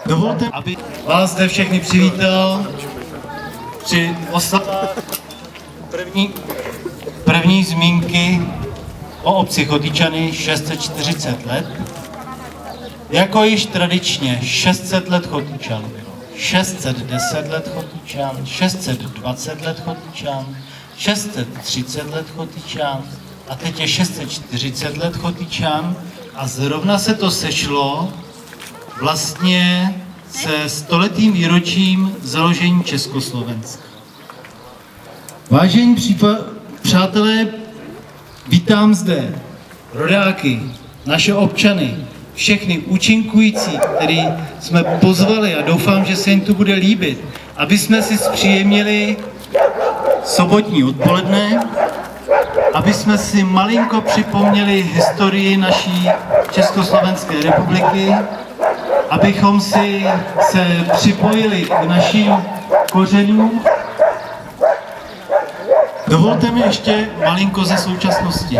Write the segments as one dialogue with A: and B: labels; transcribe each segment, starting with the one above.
A: Dovolte, aby vás zde všechny přivítal při oslavách první zmínky o obci Chotyčany 640 let. Jako již tradičně 600 let Chotyčan, 610 let Chotyčan, 620 let Chotyčan, 630 let Chotyčan a teď je 640 let Chotyčan a zrovna se to sešlo vlastně se stoletým výročím založení Československa. Vážení přátelé, vítám zde rodáky, naše občany, všechny účinkující, který jsme pozvali a doufám, že se jim to bude líbit, aby jsme si zpříjemnili sobotní odpoledne, aby jsme si malinko připomněli historii naší Československé republiky, abychom si se připojili k našim kořenům. Dovolte mi ještě malinko ze současnosti.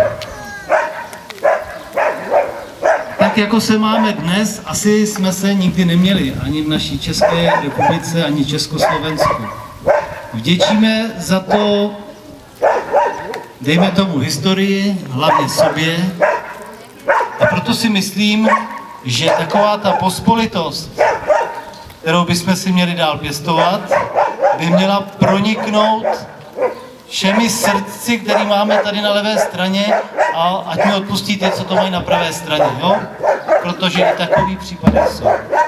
A: Tak jako se máme dnes, asi jsme se nikdy neměli ani v naší České republice, ani Československu. Vděčíme za to, dejme tomu historii, hlavně sobě. A proto si myslím, že taková ta pospolitost, kterou bychom si měli dál pěstovat, by měla proniknout všemi srdci, který máme tady na levé straně, a ať mi odpustí ty, co to mají na pravé straně, jo? Protože i takový případy jsou.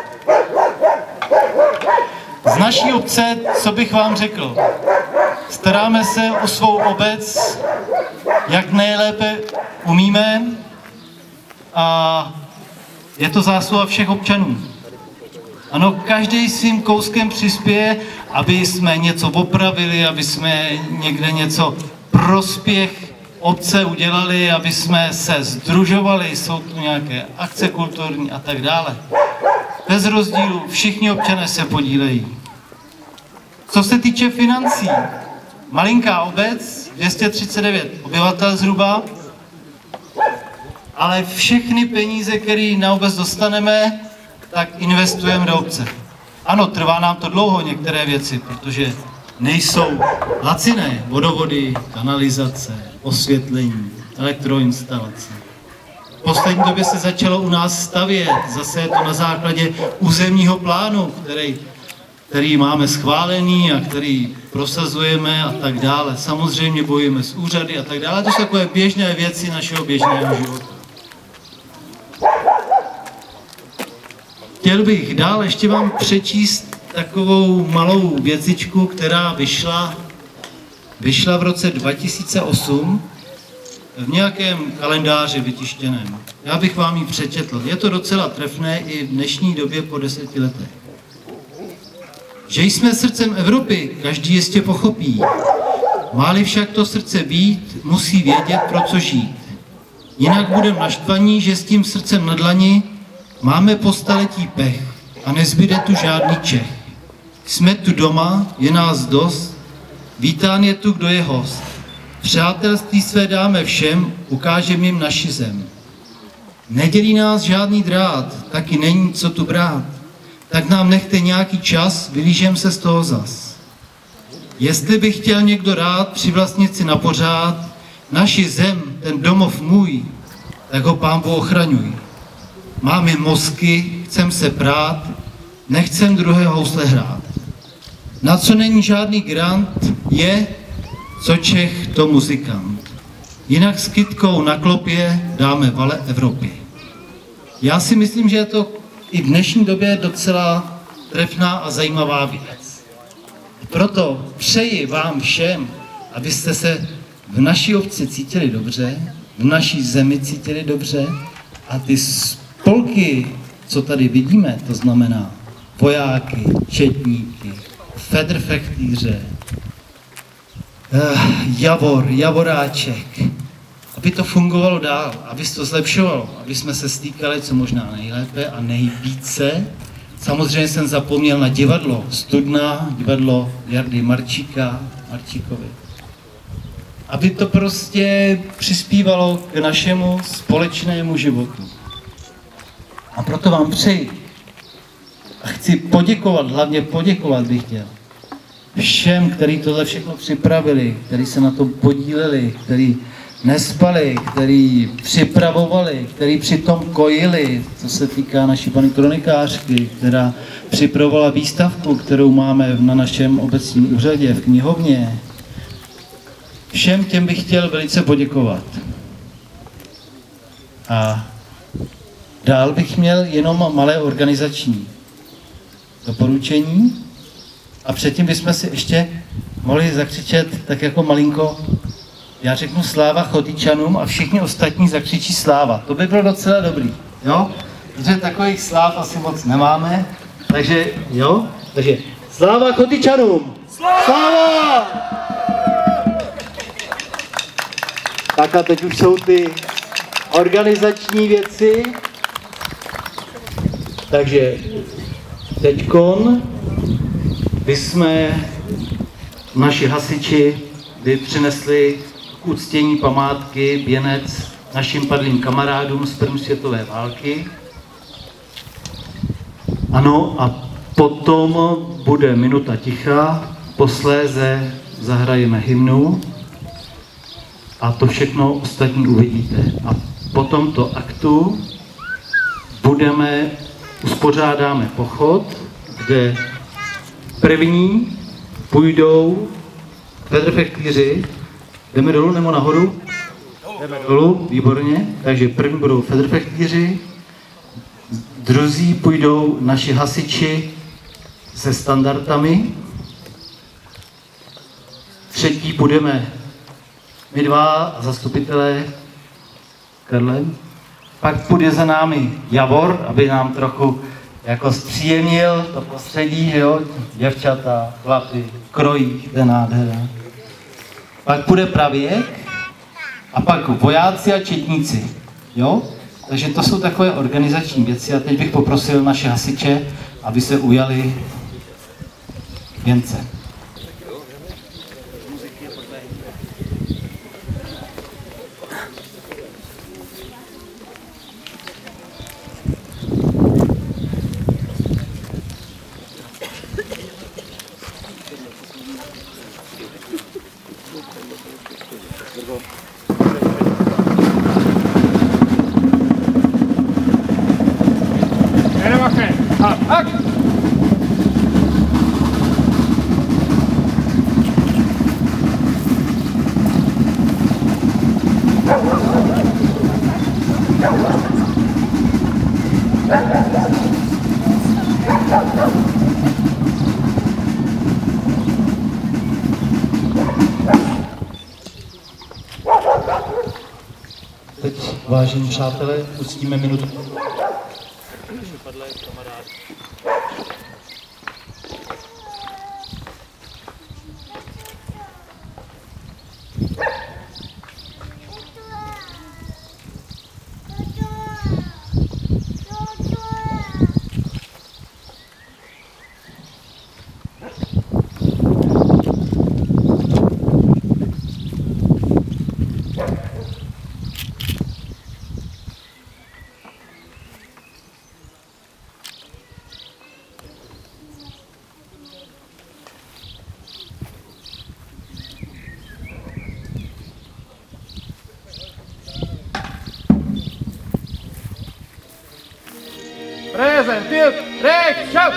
A: Z naší obce, co bych vám řekl, staráme se o svou obec, jak nejlépe umíme, a je to zásluha všech občanů. Ano, každý svým kouskem přispěje, aby jsme něco opravili, aby jsme někde něco prospěch obce udělali, aby jsme se sdružovali, jsou tu nějaké akce kulturní a tak dále. Bez rozdílu, všichni občané se podílejí. Co se týče financí, malinká obec, 239 obyvatel zhruba, ale všechny peníze, které na obec dostaneme, tak investujeme do obce. Ano, trvá nám to dlouho některé věci, protože nejsou laciné vodovody, kanalizace, osvětlení, elektroinstalace. V poslední době se začalo u nás stavět, zase je to na základě územního plánu, který máme schválený a který prosazujeme a tak dále. Samozřejmě bojujeme s úřady a tak dále. To jsou takové běžné věci našeho běžného života. Chtěl bych dál ještě vám přečíst takovou malou věcičku, která vyšla v roce 2008 v nějakém kalendáři vytištěném. Já bych vám ji přečetl. Je to docela trefné i v dnešní době po 10 letech. Že jsme srdcem Evropy, každý jistě pochopí. Má-li však to srdce být, musí vědět, pro co žít. Jinak budeme naštvaní, že s tím srdcem na dlani máme po staletí pech a nezbyde tu žádný Čech. Jsme tu doma, je nás dost, vítán je tu, kdo je host. Přátelství své dáme všem, ukážeme jim naši zem. Nedělí nás žádný drát, taky není co tu brát. Tak nám nechte nějaký čas, vylížem se z toho zas. Jestli by chtěl někdo rád přivlastnit si na pořád naši zem, ten domov můj, tak ho Pán Bůh ochraňuj. Máme mozky, chcem se prát, nechcem druhé housle hrát. Na co není žádný grant, je, co Čech, to muzikant. Jinak s kytkou na klopě dáme vale Evropě. Já si myslím, že je to i v dnešní době docela trefná a zajímavá věc. Proto přeji vám všem, abyste se v naší obci cítili dobře, v naší zemi cítili dobře a ty spolky, co tady vidíme, to znamená vojáky, četníky, federfechtýře, Javor, Javoráček, aby to fungovalo dál, aby se to zlepšovalo, aby jsme se stýkali co možná nejlépe a nejvíce. Samozřejmě jsem zapomněl na divadlo Studna, divadlo Jardy Marčíkovi. Aby to prostě přispívalo k našemu společnému životu. A proto vám přeji, A chci poděkovat, hlavně poděkovat bych chtěl všem, kteří tohle všechno připravili, kteří se na tom podíleli, kteří nespali, kteří připravovali, kteří přitom kojili, co se týká naší paní kronikářky, která připravovala výstavku, kterou máme na našem obecním úřadě v knihovně. Všem těm bych chtěl velice poděkovat. A dál bych měl jenom malé organizační doporučení a předtím bychom si ještě mohli zakřičet tak jako malinko. Já řeknu sláva Chotyčanům a všichni ostatní zakřičí sláva. To by bylo docela dobrý, jo? Protože takových sláv asi moc nemáme, takže jo? Takže sláva Chotyčanům! Sláva! Tak a teď už jsou ty organizační věci. Takže teďkon bychom naši hasiči by přinesli k uctění památky věnec našim padlým kamarádům z první světové války. Ano, a potom bude minuta ticha, posléze zahrajeme hymnu a to všechno ostatní uvidíte. A po tomto aktu uspořádáme pochod, kde první půjdou federfechtýři. Jdeme dolů nebo nahoru? Jdeme dolů, výborně. Takže první budou federfechtýři, druzí půjdou naši hasiči se standardami, třetí půjdeme my dva zastupitelé Karlem, pak půjde za námi Javor, aby nám trochu jako zpříjemnil to prostředí, že jo, děvčata, chlapy, krojí, to je nádhera. Pak půjde pravěk a pak vojáci a četníci, jo? Takže to jsou takové organizační věci a teď bych poprosil naše hasiče, aby se ujali věnce. Teď, vážení přátelé, pustíme minutu.
B: Present, tilt, rechts, shout!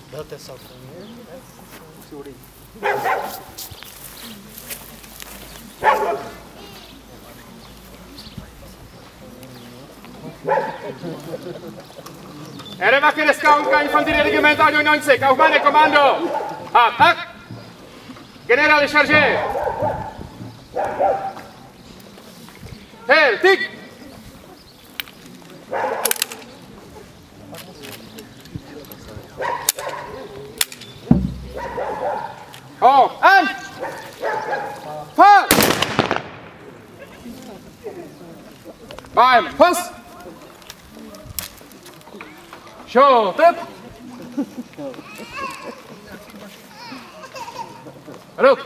B: Erewache des Kaunka Infanterieregiment Año 90, Kaufmanne Kommando! Attack! Generale chargé! Fertig! Auf! An! Fall! Beim Fuß! Schulter! Rot!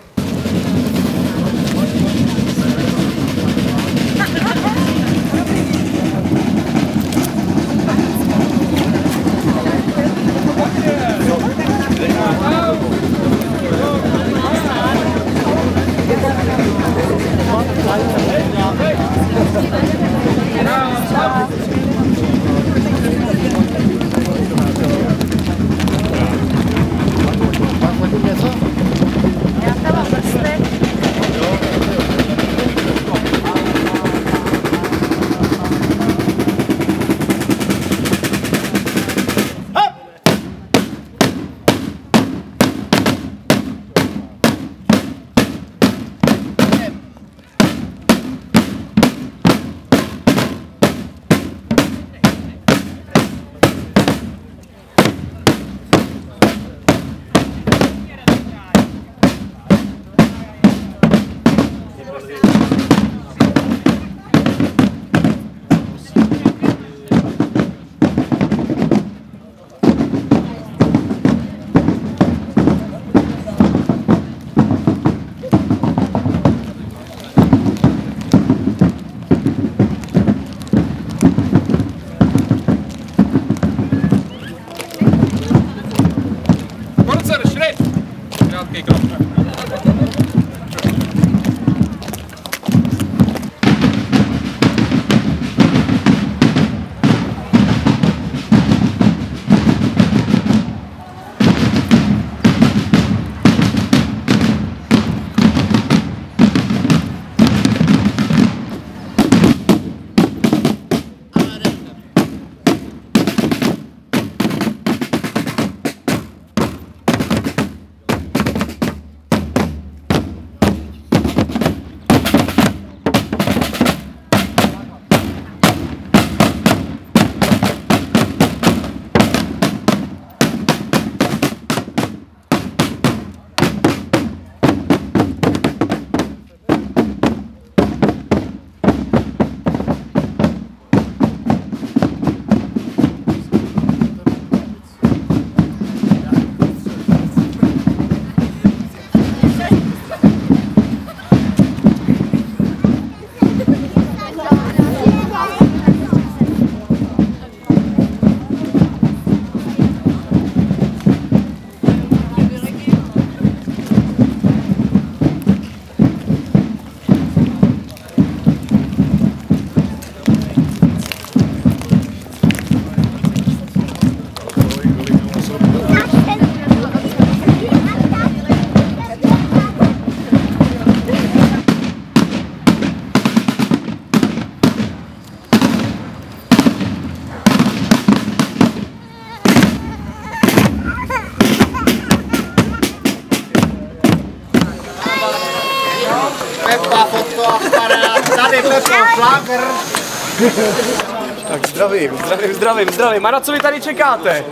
C: Tak zdravím. A na co vy tady čekáte?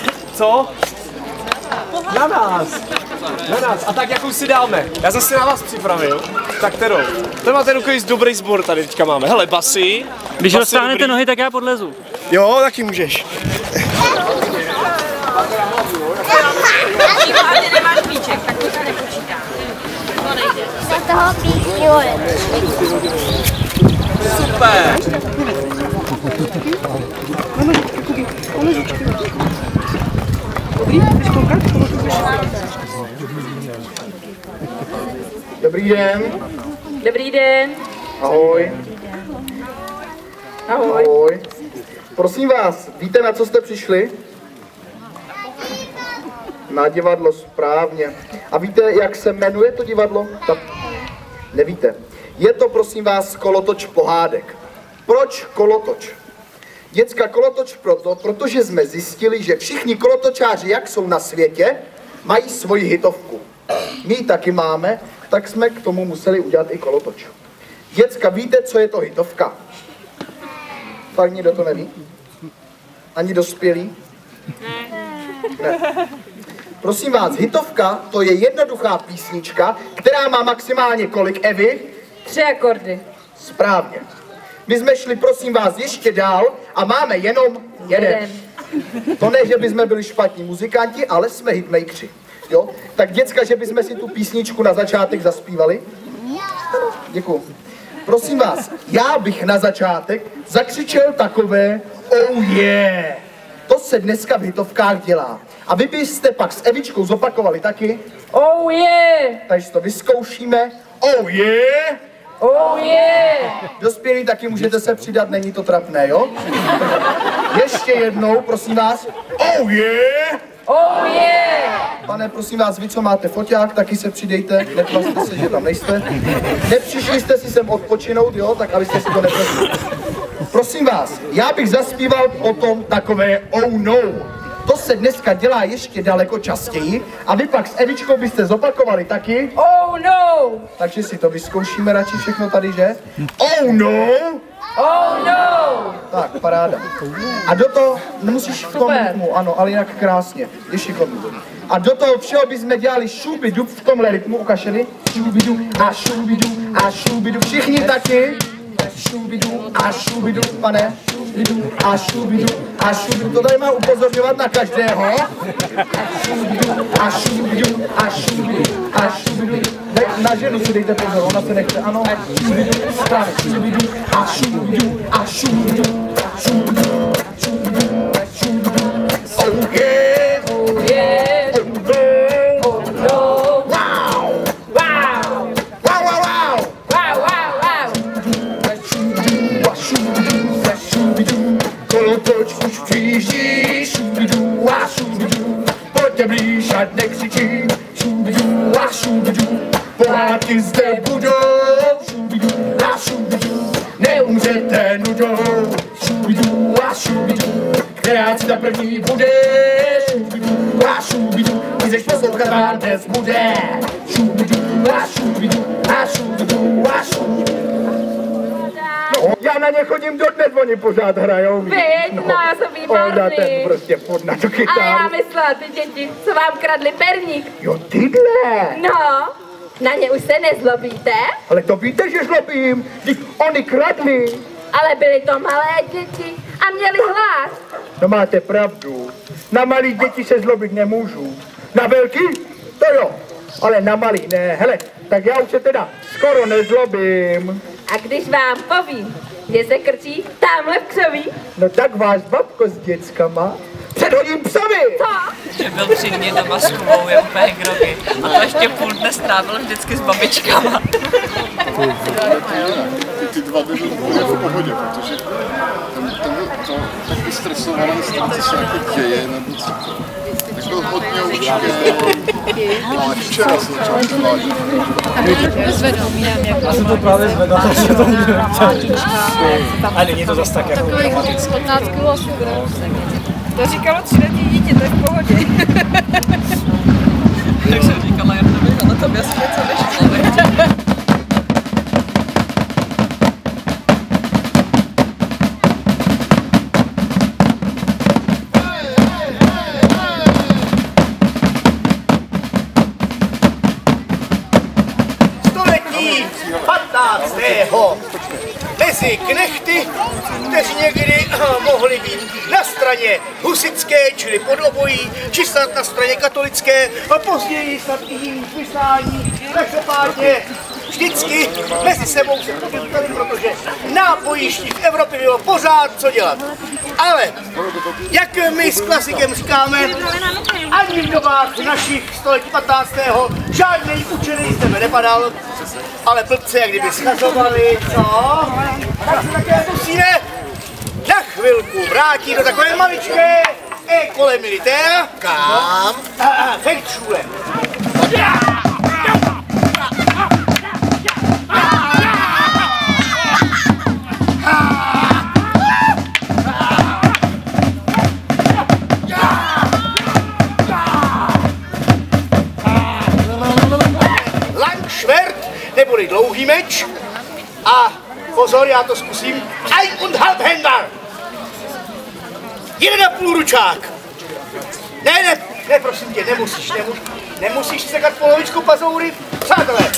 C: Co? Na nás. A tak jakou si dáme? Já zase na vás připravil. Tak kterou? To máte takový dobrý sbor tady teďka máme. Hele, basy.
D: Když roztáhnete nohy, tak já podlezu.
C: Jo, taky můžeš.
E: Ale nemáš klíček, tak to se nepočítá. To nejde.
F: Za toho píčňuje.
C: Super.
B: Dobrý den.
E: Dobrý den.
B: Ahoj.
E: Ahoj.
B: Ahoj. Prosím vás, víte, na co jste přišli?
G: Na divadlo, správně. A víte, jak se jmenuje to divadlo? Nevíte. Je to, prosím vás, Kolotoč pohádek. Proč kolotoč? Děcka, kolotoč proto, protože jsme zjistili, že všichni kolotočáři, jak jsou na světě, mají svoji hitovku. My ji taky máme, tak jsme k tomu museli udělat i kolotoč. Děcka, víte, co je to hitovka? Fakt nikdo to neví? Ani dospělí? Ne. Prosím vás, hitovka, to je jednoduchá písnička, která má maximálně kolik, Evi?
E: 3 akordy.
G: Správně. My jsme šli, prosím vás, ještě dál a máme jenom jeden. To ne, že bychom byli špatní muzikanti, ale jsme hitmakeri. Jo? Tak děcka, že bychom si tu písničku na začátek zaspívali? Děkuju. Prosím vás, já bych na začátek zakřičel takové oh yeah. To se dneska v hitovkách dělá. A vy byste pak s Evičkou zopakovali taky?
E: Oh yeah!
G: Takže to vyzkoušíme. Oh yeah!
E: Oh yeah!
G: Dospělí taky můžete se přidat, není to trapné, jo? Ještě jednou, prosím vás. Oh yeah!
E: Oh yeah!
G: Pane, prosím vás, vy, co máte foťák, taky se přidejte, netvařte se, že tam nejste. Nepřišli jste si sem odpočinout, jo, tak abyste si to neprosili. Prosím vás, já bych zaspíval potom takové oh no. To se dneska dělá ještě daleko častěji a vy pak s Evičkou byste zopakovali taky.
E: Oh no!
G: Takže si to vyzkoušíme radši všechno tady, že? Oh no!
E: Oh no!
G: Tak, paráda. A do toho, nemusíš v tom rytmu, ano, ale jinak krásně, je šikovný. A do toho všeho bychom dělali šubidu v tomhle rytmu, ukaželi? Šubidu a šubidu a šubidu, všichni taky? Šubidu a šubidu, pane, šubidu a šubidu a šubidu, to tady má upozorňovat na každého. Šubidu a šubidu a šubidu a šubidu. Na ženu si dejte pozor, ona se nechce, ano. Šubidu, správně, šubidu a šubidu a šubidu, šubidu, šubidu, šubidu. Oh yeah, oh yeah, oh no, wow, wow, wow, wow, wow, wow, wow. Kolotoč už přijíždí, šubidu a šubidu, pojďte blíž a nekřičí, šubidu a šubidu, pohádky zde budou, šubidu a šubidu, neumřete nudou, šubidu a šubidu, která si ta první bude, šubidu a šubidu, když seš poslouchat vám dnes bude, šubidu a šubidu a šubidu a šubidu. No, já na ně chodím dodnes, oni pořád hrajou.
E: Víš, no, jsou výborný.
G: Ona ten prostě pod na tu kytáru.
E: A já myslela, ty děti, co vám kradli perník.
G: Jo, tyhle.
E: No, na ně už se nezlobíte?
G: Ale to víte, že zlobím, když oni kradli.
E: Ale byly to malé děti a měli hlas.
G: No máte pravdu, na malý děti se zlobit nemůžu. Na velký? To jo, ale na malý ne. Hele, tak já už se teda skoro nezlobím.
E: A když vám povím, že se krčí tamhle v křoví?
G: No tak vás, babko s dětskama, předhodím psovi!
E: Co?
H: Že byl při mě doma s Kubou, je úplně grogy. A to ještě půl dne strávil vždycky s babičkama.
I: Ty 2 dny byly v pohodě, protože to taky stresované stránce se jako děje, nebo co to. Tak byl hodně určitě ale včera jsem začal zvlášť.
C: Já jsem to právě zvedal, takže to nikdo nechtěl. A není to zase tak jako dramatické.
E: 15 kg asi to říkalo 3letý dítě, to je v pohodě.
H: Tak jsem říkala, já nevím, ale to jasně něco nešlo.
J: Mezi knechty, kteří někdy mohli být na straně husitské, čili podobojí, či snad na straně katolické, a později snad i jiných vyznání, každopádně vždycky mezi sebou se pověděli, protože na bojištích v Evropě bylo pořád co dělat. Ale, jak my s klasikem říkáme, ani v dobách našich století 15. žádný učený z tebe nepadal, ale blbce jak kdyby schazovali, co? Tak se také musíme na chvilku vrátit do takové maličké École militaire.
G: Kam?
J: Fechtschule. Langschwert neboli dlouhý meč a pozor, já to zkusím. Ein und Halbhänder. 1,5 ručák. Ne, prosím tě, nemusíš sekat polovičku pazoury. Přátelé.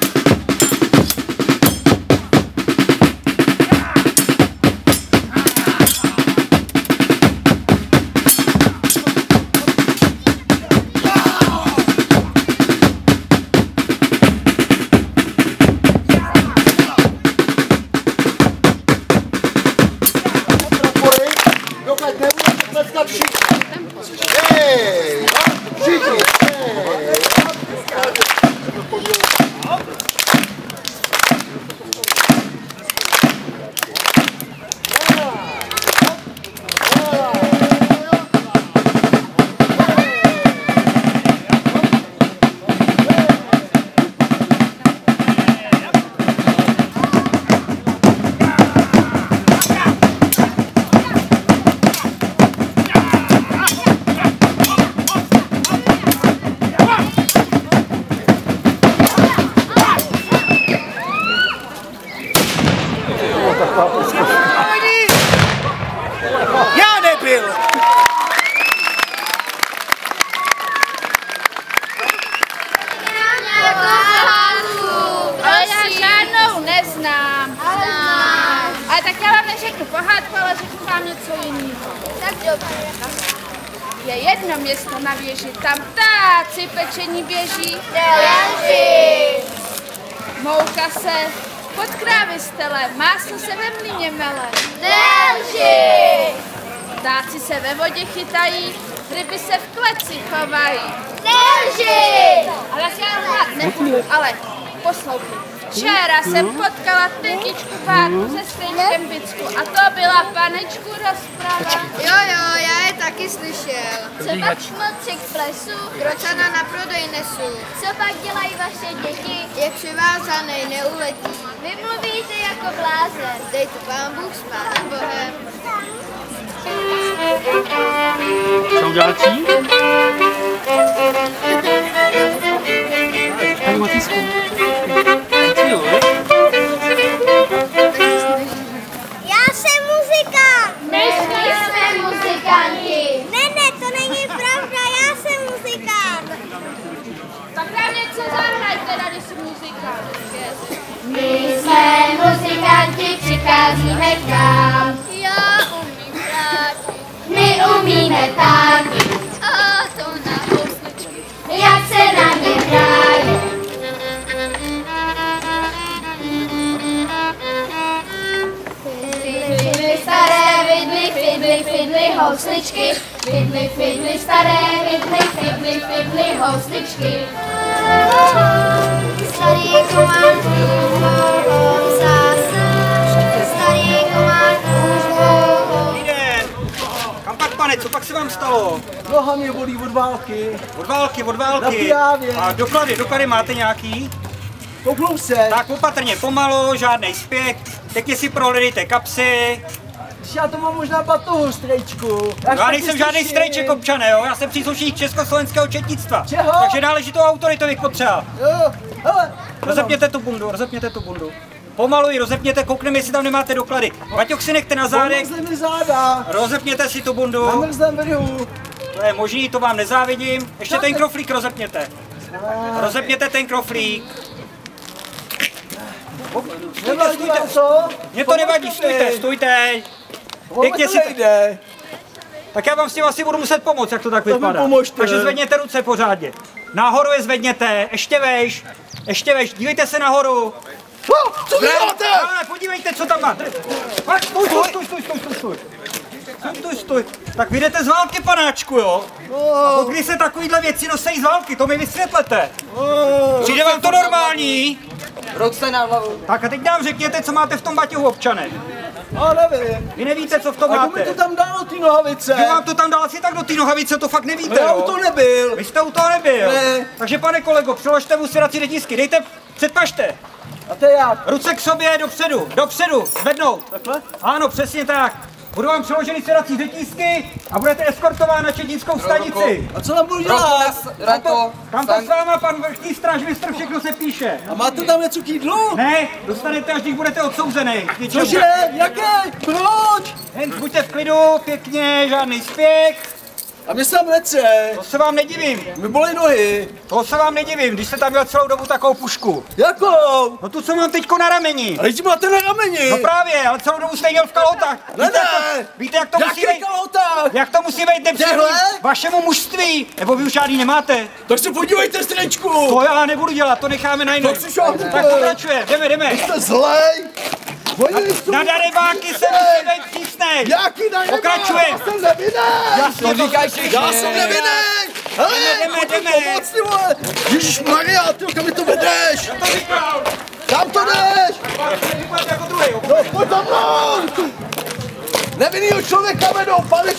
J: Já nebyl.
E: Ale já žádnou neznám. Ale tak já vám neřeknu pohádku, ale řeknu vám něco jiného. Tak dobře. Je jedno město na věži, tam ptáci pečení běží.
F: Nelži.
E: Mouka se pod krávy stele, máslo se ve mlýně mele.
F: Nelži.
E: Ptáci se ve vodě chytají, ryby se v kleci chovají.
F: Nelži.
E: Ale já hrát nebudu, ale poslouchej. Včera jsem potkala tetičku Bárku se strýčkem Bicku a to byla panečku rozprava.
F: Jo, já je taky slyšel. Co pak šmlci k plesu, krocana na prodej nesu. Co pak dělají vaše děti? Je přivázanej, neuletí. Vy mluvíte jako blázen. Dejte pán Bůh s pánem Bohem.
D: Jsou další? Tady Matisku.
F: Já jsem muzikant. My jsme muzikanti. Ne, to není pravda, já jsem muzikant.
E: Tak nám něco zahrajte, tady jsou muzikant.
F: My jsme muzikanti, přicházíme k nám. Já umím hrát. My umíme taky. A to na housličky. Jak se na ně hraje. Fidly, staré vidly, housličky. Fidly, staré vidly, housličky. Starý komár už starý komár už
K: Kam pak, pane, co pak se vám stalo?
G: Noha mě bolí od války.
K: Od války.
G: Na Pijávě.
K: A doklady máte nějaký?
G: Kouknu se.
K: Tak opatrně, pomalu, žádnej spěch. Pěkně si prohledejte kapsy.
G: Já to mám možná batohu, strejčku.
K: Já nejsem žádný strejček, občané, jo? Já jsem příslušník československého četnictva.
G: Čeho?
K: Takže náležitou autoritu bych potřeba.
G: Jo, hele.
K: Rozepněte tu bundu. Pomalu ji rozepněte, koukneme, jestli tam nemáte doklady. Vaťok si nechte na zádech.
G: Zamrzne mi záda.
K: Rozepněte si tu bundu.
G: Zamrznem vrhu.
K: To je možný, to vám nezávidím. Ještě ten kroflík rozepněte. Rozepněte ten kroflík.
G: Nevadí vám co?
K: Mně to nevadí, stůjte. Pěkně si
G: jde.
K: Tak já vám s tím asi budu muset pomoct, jak to tak vypadá. Takže zvedněte ruce pořádně. Nahoru je zvedněte, ještě veš, dívejte se nahoru.
G: Co děláte?
K: Podívejte, co tam máte. Stůj. Tak vy jdete z války, panáčku, jo? A od kdy se takovýhle věci nosejí z války, to mi vysvětlete. Přijde vám to normální?
G: Roďte na hlavu.
K: Tak a teď nám řekněte, co máte v tom baťohu, občane.
G: No, nevím.
K: Vy nevíte, co v tom
G: A
K: máte.
G: mi to tam dalo, ty
L: té nohavice.
K: Kdo vám to tam dal asi tak do té nohavice, to fakt nevíte,
L: Já u toho nebyl.
K: Vy jste u toho nebyl.
L: Ne.
K: Takže pane kolego, přeložte mu svěrací řetízky, dejte, předpažte.
L: A to je jak?
K: Ruce k sobě, dopředu, zvednout.
L: Takhle?
K: Ano, přesně tak. Budu vám přeložený svěrací řetízky a budete eskortován na četnickou stanici.
L: A co tam budu dělat?
K: Tam to s váma pan vrchní strážmistr, všechno se píše.
L: A máte tam něco k jídlu?
K: Ne, dostanete, až když budete odsouzený.
L: Cože? Jaké? Proč?
K: Jen buďte v klidu, pěkně, žádný spěch.
L: A mě se tam nechce.
K: To se vám nedivím.
L: Mi bolí nohy.
K: To se vám nedivím, když jste tam měl celou dobu takovou pušku.
L: Jakou?
K: No tu, co mám teďko na rameni.
L: Ale jsi máte na rameni.
K: No právě, ale celou dobu jste měl v kalhotách. Víte, jak to musí být? Jak to musí být nepříjemný vašemu mužství? Nebo vy už žádný nemáte?
L: Tak se podívejte, strečku.
K: To já nebudu dělat, to necháme na jinou. Tak pokračuje, jdeme.
L: Jste zlej.
K: Na darebáky se musí být přísnej.
L: Jaký darebák?
K: Pokračuje.
L: Já jsem nevinný. Já jsem nevinný. Hele,
K: jdeme.
L: Pomoc, ty vole. Ježišmarja, ty kam mi to vedeš? Kam to jdeš? No, pojď za mnou. Nevinnýho člověka vedou,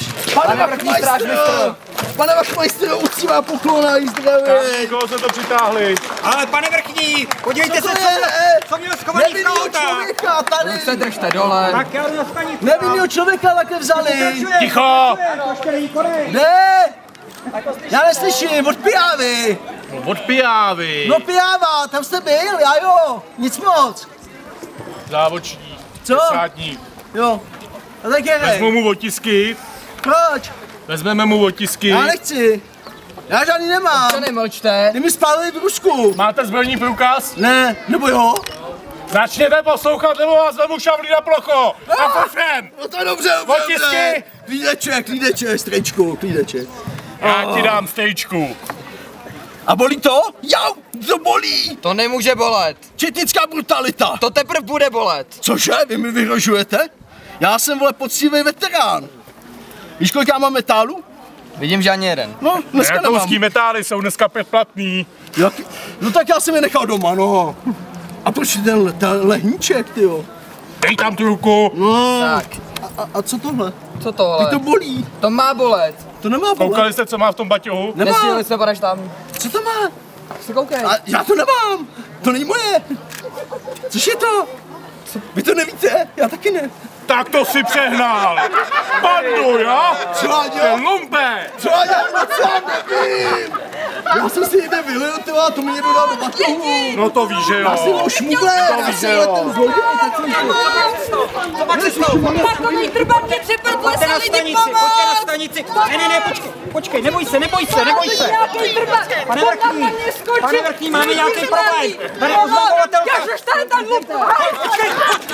L: pane Wachtmeister, uctívá poklona i zdraví.
B: Koho se to přitáhli?
K: Ale pane vrchní, podívejte se, co měl schovaný v kalhotách.
L: Člověka tady.
H: Se držte dole.
K: Tak já na stanici.
L: Nevinnýho člověka také vzali.
B: Ticho!
L: Ne! Já neslyším, od pijávy.
B: Od pijávy.
L: No pijává, tam jste byl, já jo, nic moc.
B: Závočník.
L: Co?
B: Desátník.
L: Jo. A tak je.
B: Vezmu mu otisky.
L: Proč?
B: Vezmeme mu otisky.
L: Já nechci. Já žádný nemám.
H: Co nemlčte?
L: Ty mi spálili brusku.
B: Máte zbrojní průkaz?
L: Ne, nebo jo?
B: Začněte poslouchat, nebo vás vemu šavlí na plocho. A pošem!
L: No to je dobře.
B: Otisky!
L: Klídeček, strečku, klídeček.
B: Já ti dám stejčku.
L: A bolí to? Jau, to bolí.
H: To nemůže bolet.
L: Četnická brutalita.
H: To teprve bude bolet.
L: Cože, vy mi vyhrožujete? Já jsem, vole, poctivý veterán. Víš, kolik já mám metálu?
H: Vidím, že ani jeden.
L: No, dneska nemám.
B: Rakouský metály jsou dneska platný.
L: No tak já jsem je nechal doma, no. A proč ten lehníček, tyjo?
B: Dej tam tu ruku.
L: No.
H: Tak.
L: A co tohle?
H: Co tohle?
L: Ty to bolí.
H: To má bolet.
L: To nemá bolet.
B: Koukali jste, co má v tom baťohu?
H: Nestíhli jsme, pane tam.
L: Co to má?
H: Si koukej.
L: A já to nemám. To není moje. Což je to? Vy to nevíte? Já taky ne.
B: Tak to si přehnal. Pandu, jo?
L: Co já dělám?
B: Lumpe.
L: Co já dělám? No co já nevím. Já jsem si někde vylil, tyhle, a to mi někdo dal do batohu.
B: No to víš, že jo.
L: Já jsem byl šmugle, já jsem byl ten zloděj, tak jsem to.
M: Takový trbanky přeprdle se lidi pomoct!
K: Pojďte na stanici. Ne, počkej, neboj se. Pane vrchní, máme nějaký problém. Tady oznamovatelka.
M: Ježiš, tady ten lupa!
K: Počkej,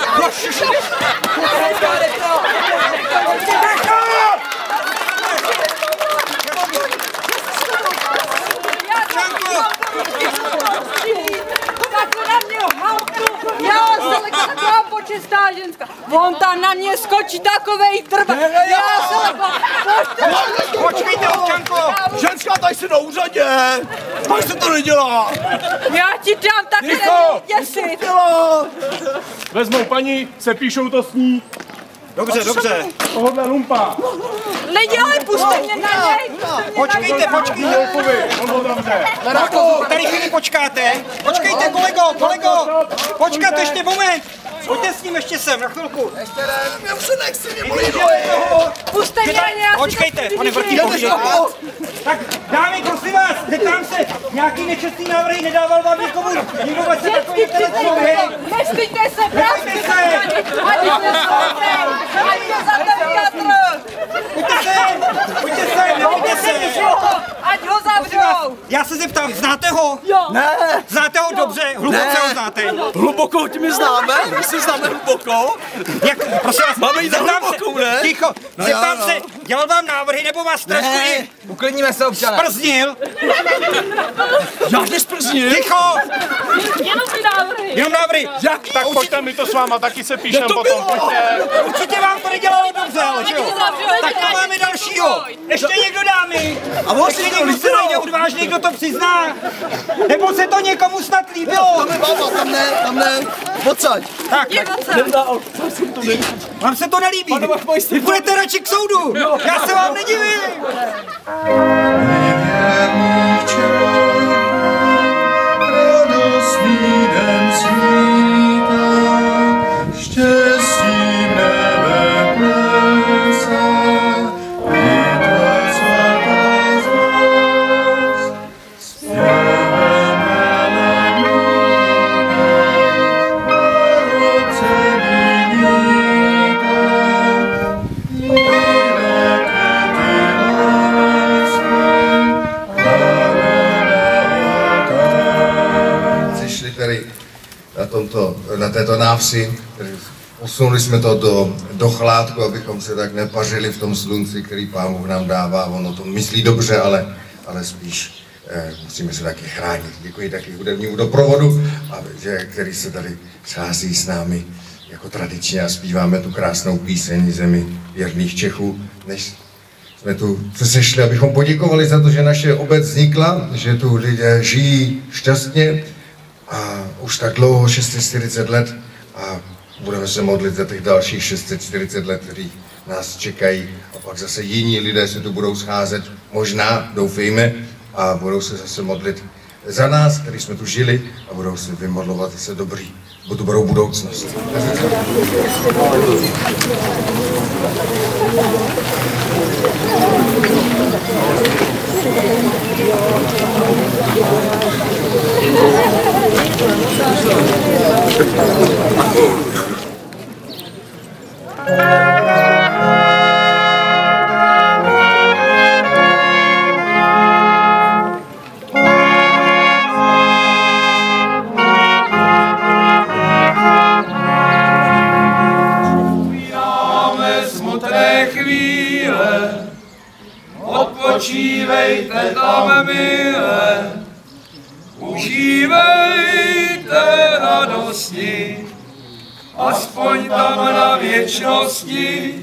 M: Tak na mě halku! Já jsem taková počestá ženská. On tam na mě skočí takovej drba. Já jsem
K: Počkejte, občanko.
L: Ženská, tady si na úřadě. Tady se to nedělá.
M: Já ti dám taky děsit.
B: Vezmou paní, se píšou to s ní.
K: Dobře.
B: Tohle lumpa.
M: Nedělej, puste mě na něj.
K: Počkejte.
B: On ho zavře.
K: Tady chvíli počkáte. Počkejte, kolego. Počkat ještě moment. Pojďte s ním ještě sem, na chvilku.
L: Já už se nechci, mě bolí nohy.
M: Puste mě na něj.
K: Počkejte, pane vrchní, tak dámy, prosím vás, zeptám se, nějaký nečestný návrhy nedával vám někomu, někdo vás se takový telefon, hej?
M: Nestýďte se, právě se ani za ten kadr.
K: Pojďte sem.
M: Ať ho zavřou.
K: Já se zeptám, znáte ho?
M: Jo.
L: Ne.
K: Znáte ho dobře, hluboce ho znáte.
L: Hluboko ti my známe? My si známe hluboko?
K: Jak, prosím vás,
L: máme jít za hlubokou, ne?
K: Ticho, zeptám se, dělal vám návrhy nebo vás trošku i...
H: Uklidníme se, občané.
K: Sprznil?
L: Já nesprznil?
K: Ticho!
M: Jenom návrhy.
K: Jaký?
B: Tak pojďte, my to s váma taky se píšem potom, pojďte.
K: Určitě vám to nedělalo dobře, ale že jo? Tak to máme dalšího. Ještě někdo dámy?
L: A on
K: ještě
L: si to
K: někdo se
L: líbilo.
K: najde od vás? vážně, kdo to přizná? Nebo se to někomu snad líbilo?
L: Tam ne, odsaď.
K: Tak, vám se to nelíbí. Vy budete radši k soudu. Já se vám nedivím.
N: Na této návsi, posunuli jsme to do chládku, abychom se tak nepařili v tom slunci, který Pán Bůh nám dává. Ono to myslí dobře, ale spíš musíme se taky chránit. Děkuji taky hudebnímu doprovodu, který se tady schází s námi jako tradičně a zpíváme tu krásnou píseň Zemi věrných Čechů. Než jsme tu se sešli, abychom poděkovali za to, že naše obec vznikla, že tu lidé žijí šťastně, a už tak dlouho, 640 let, a budeme se modlit za těch dalších 640 let, kteří nás čekají. A pak zase jiní lidé se tu budou scházet, možná, doufejme, a budou se zase modlit za nás, kteří jsme tu žili, a budou se vymodlovat zase dobrou budoucnost.
O: Odpočívejte tam, milé, užívejte radosti, aspoň tam na věčnosti.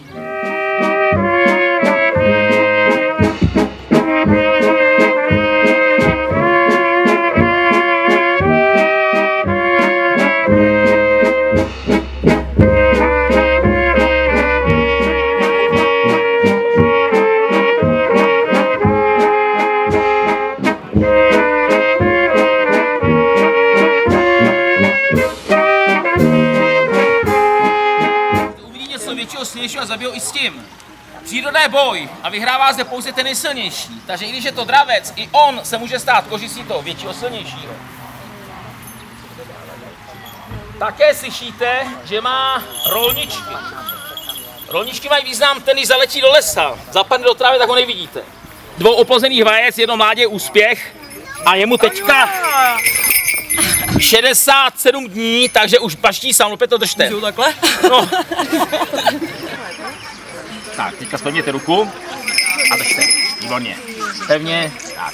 P: A zabijou i s tím. Příroda je boj a vyhrává zde pouze ten nejsilnější. Takže i když je to dravec, i on se může stát kožistí toho většího, silnějšího. Také slyšíte, že má rolničky. Rolničky mají význam, ten, když zaletí do lesa, zapadne do trávy, tak ho nevidíte. 2 oplozených vajec, jedno mládě úspěch a je mu teďka 67 dní, takže už baští sám, opět to držte.
H: Můžu takhle?
P: No. Tak, teďka spevněte ruku a držte. Výborně. Pevně. Tak.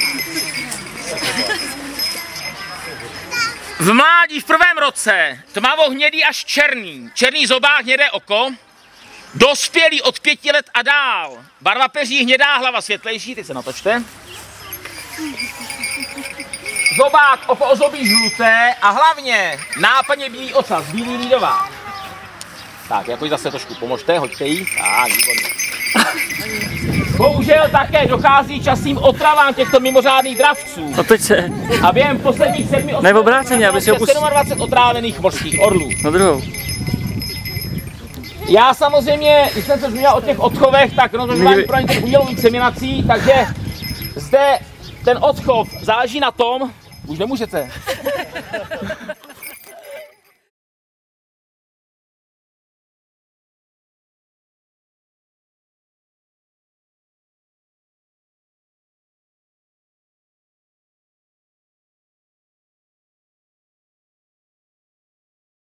P: V mládí v prvém roce tmavohnědý až černý. Černý zobák, hnědé oko. Dospělý od 5 let a dál. Barva peří hnědá, hlava světlejší. Teď se natočte. Zobák, oko ozobí žluté a hlavně nápadně bílý ocas, bílý lídová. Tak, jako zase trošku pomožte, hoďte jí. Tak, výborně. Bohužel také dochází časým otravám těchto mimořádných dravců.
D: No teď se.
P: A během posledních 7
D: Nebo obráceně, aby si
P: 27 otrávených mořských orlů.
D: Na druhou.
P: Já samozřejmě, když jsem se zmínil o těch odchovech, tak rozhodování pro těch umělou inseminací, takže zde ten odchov záleží na tom, už nemůžete.